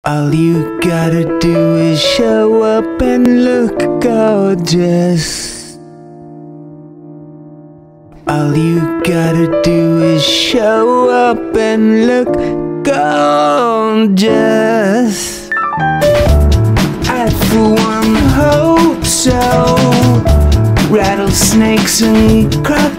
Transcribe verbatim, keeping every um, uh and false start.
All you gotta do is show up and look gorgeous. All you gotta do is show up and look gorgeous. I for one hope so. Rattlesnakes and crocodiles,